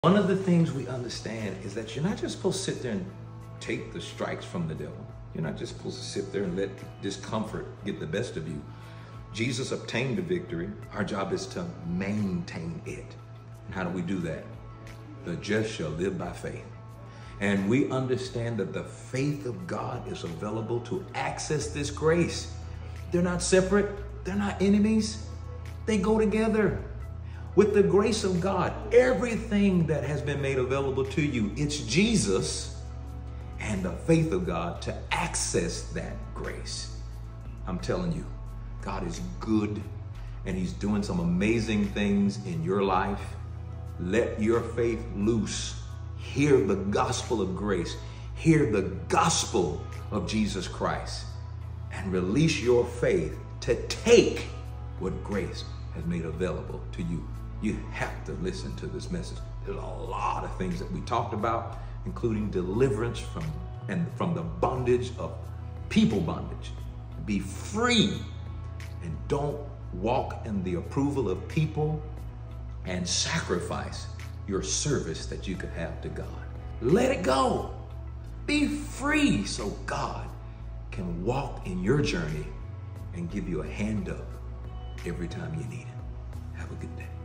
One of the things we understand is that you're not just supposed to sit there and take the strikes from the devil. You're not just supposed to sit there and let discomfort get the best of you. Jesus obtained the victory. Our job is to maintain it. And how do we do that? The just shall live by faith. And we understand that the faith of God is available to access this grace. They're not separate. They're not enemies. They go together. With the grace of God, everything that has been made available to you, it's Jesus and the faith of God to access that grace. I'm telling you, God is good and He's doing some amazing things in your life. Let your faith loose. Hear the gospel of grace. Hear the gospel of Jesus Christ and release your faith to take what grace has made available to you. You have to listen to this message. There's a lot of things that we talked about, including deliverance from the bondage of people bondage. Be free and don't walk in the approval of people and sacrifice your service that you could have to God. Let it go. Be free so God can walk in your journey and give you a hand up every time you need it. Have a good day.